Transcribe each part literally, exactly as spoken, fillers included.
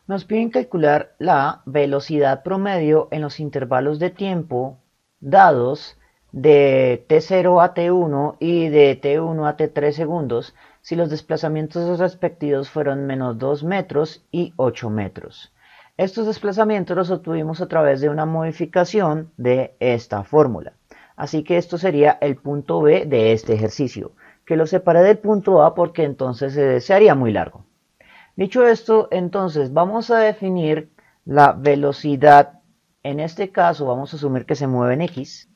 Nos piden calcular la velocidad promedio en los intervalos de tiempo dados de T cero a T uno y de T uno a T tres segundos si los desplazamientos respectivos fueron menos dos metros y ocho metros. Estos desplazamientos los obtuvimos a través de una modificación de esta fórmula. Así que esto sería el punto B de este ejercicio, que lo separé del punto A porque entonces eh, se haría muy largo. Dicho esto, entonces vamos a definir la velocidad. En este caso vamos a asumir que se mueve en X,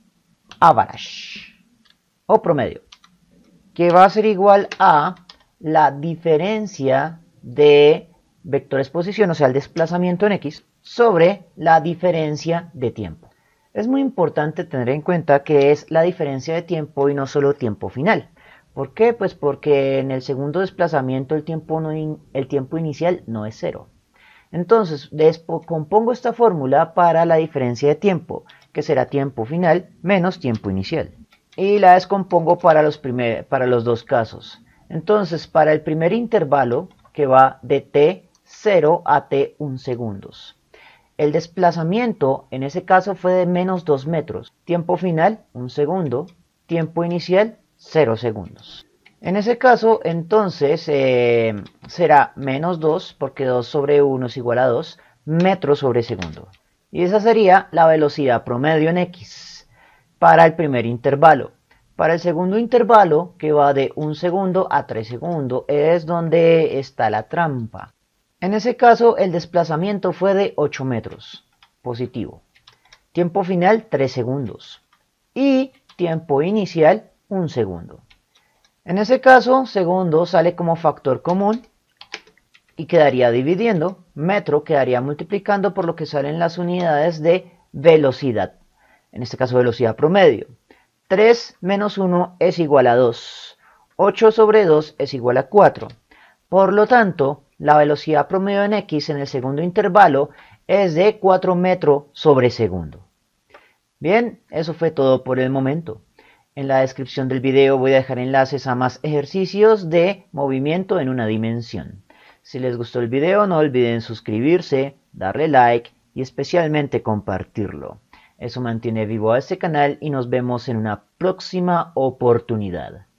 average o promedio, que va a ser igual a la diferencia de vector exposición, o sea, el desplazamiento en X, sobre la diferencia de tiempo. Es muy importante tener en cuenta que es la diferencia de tiempo y no solo tiempo final. ¿Por qué? Pues porque en el segundo desplazamiento el tiempo, no in, el tiempo inicial no es cero. Entonces, compongo esta fórmula para la diferencia de tiempo, que será tiempo final menos tiempo inicial. Y la descompongo para los, primer, para los dos casos. Entonces, para el primer intervalo, que va de T cero a T uno segundos, el desplazamiento en ese caso fue de menos dos metros. Tiempo final, un segundo. Tiempo inicial, cero segundos. En ese caso, entonces, eh, será menos dos, porque dos sobre uno es igual a dos, metros sobre segundo. Y esa sería la velocidad promedio en X para el primer intervalo. Para el segundo intervalo, que va de un segundo a tres segundos, es donde está la trampa. En ese caso, el desplazamiento fue de ocho metros, positivo. Tiempo final, tres segundos. Y tiempo inicial, un segundo. En ese caso, segundo sale como factor común y quedaría dividiendo. Metro quedaría multiplicando por lo que salen las unidades de velocidad. En este caso, velocidad promedio. tres menos uno es igual a dos. ocho sobre dos es igual a cuatro. Por lo tanto, la velocidad promedio en X en el segundo intervalo es de cuatro metros sobre segundo. Bien, eso fue todo por el momento. En la descripción del video voy a dejar enlaces a más ejercicios de movimiento en una dimensión. Si les gustó el video, no olviden suscribirse, darle like y especialmente compartirlo. Eso mantiene vivo a este canal y nos vemos en una próxima oportunidad.